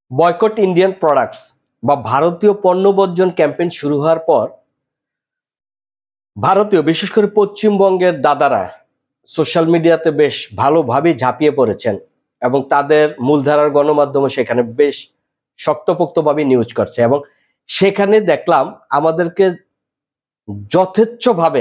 Boycott Indian products বা ভারতীয় পণ্য বর্জন ক্যাম্পেইন শুরু হওয়ার পর ভারতীয় বিশেষ করে পশ্চিমবঙ্গের দাদারা সোশ্যাল মিডিয়াতে বেশ ভালোভাবে ঝাঁপিয়ে পড়েছেন এবং তাদের মূলধারার গণমাধ্যমে সেখানে বেশ শক্তপোক্তভাবে নিউজ করছে এবং সেখানে দেখলাম আমাদেরকে যথেচ্ছভাবে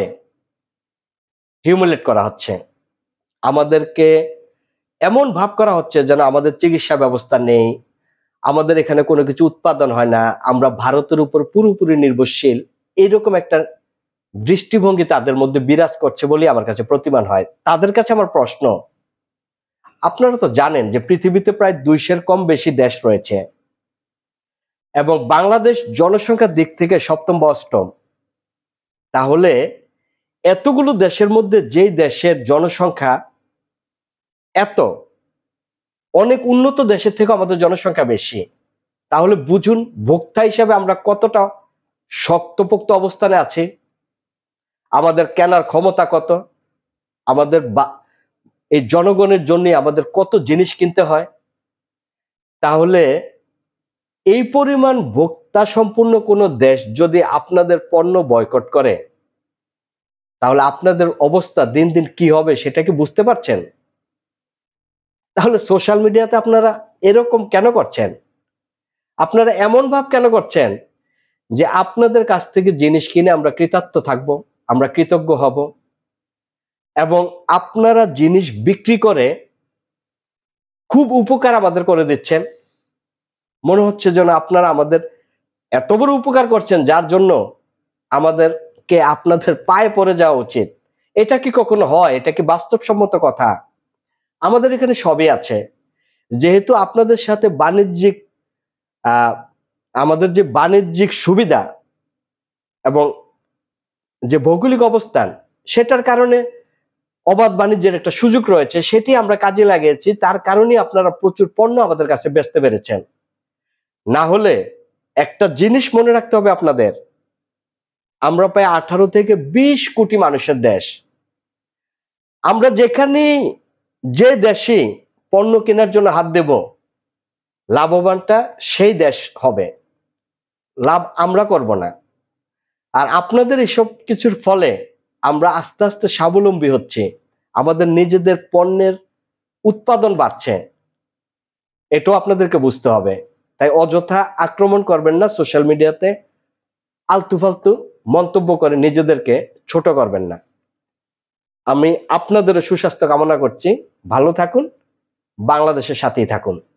হিউমিলেট করা হচ্ছে। আমাদেরকে এমন ভাব করা হচ্ছে যেন আমাদের চিকিৎসা ব্যবস্থা নেই, আমাদের এখানে কোনো কিছু উৎপাদন হয় না, আমরা ভারতের উপর পুরোপুরি নির্ভরশীল। এইরকম একটা দৃষ্টিভঙ্গি তাদের মধ্যে বিরাজ করছে বলে আমার কাছে প্রতীয়মান হয়। তাদের কাছে আমার প্রশ্ন, আপনারা তো জানেন যে পৃথিবীতে প্রায় 200-এর কম বেশি দেশ রয়েছে এবং বাংলাদেশ জনসংখ্যার দিক থেকে সপ্তম বা অষ্টম। তাহলে এতগুলো দেশের মধ্যে যেই দেশের জনসংখ্যা এত, অনেক উন্নত দেশের থেকে আমাদের জনসংখ্যা বেশি, তাহলে বুঝুন ভোক্তা হিসেবে আমরা কতটা শক্তপোক্ত অবস্থানে আছি, আমাদের কেনার ক্ষমতা কত, আমাদের এই জনগণের জন্য আমাদের কত জিনিস কিনতে হয়। তাহলে এই পরিমাণ ভোক্তা সম্পূর্ণ কোনো দেশ যদি আপনাদের পণ্য বয়কট করে, তাহলে আপনাদের অবস্থা দিন দিন কি হবে সেটা কি বুঝতে পারছেন? তাহলে সোশ্যাল মিডিয়াতে আপনারা এরকম কেন করছেন? আপনারা এমন ভাব কেন করছেন যে আপনাদের কাছ থেকে জিনিস কিনে আমরা কৃতার্থ থাকব, আমরা কৃতজ্ঞ হব এবং আপনারা জিনিস বিক্রি করে খুব উপকার আমাদের করে দিচ্ছেন। মনে হচ্ছে যেন আপনারা আমাদের এত বড় উপকার করছেন যার জন্য আমাদেরকে আপনাদের পায়ে পড়ে যাওয়া উচিত। এটা কি কখনো হয়? এটা কি বাস্তবসম্মত কথা? আমাদের এখানে সবই আছে। যেহেতু আপনাদের সাথে বাণিজ্যিক আমাদের যে বাণিজ্যিক সুবিধা এবং যে ভৌগোলিক অবস্থান, সেটার কারণে অবাধ বাণিজ্যের একটা সুযোগ রয়েছে, সেটি আমরা কাজে লাগিয়েছি। তার কারণেই আপনারা প্রচুর পণ্য আমাদের কাছে বেচতে পেরেছেন। না হলে একটা জিনিস মনে রাখতে হবে আপনাদের, আমরা প্রায় 18 থেকে 20 কোটি মানুষের দেশ। আমরা যেখানে যে দেশে পণ্য কেনার জন্য হাত দেব, লাভবানটা সেই দেশ হবে, লাভ আমরা করব না। আর আপনাদের এসব কিছুর ফলে আমরা আস্তে আস্তে স্বাবলম্বী হচ্ছি, আমাদের নিজেদের পণ্যের উৎপাদন বাড়ছে, এটাও আপনাদেরকে বুঝতে হবে। তাই অযথা আক্রমণ করবেন না, সোশ্যাল মিডিয়াতে আলতু ফালতু মন্তব্য করে নিজেদেরকে ছোট করবেন না। আমি আপনাদের সুস্বাস্থ্য কামনা করছি। ভালো থাকুন, বাংলাদেশের সাথেই থাকুন।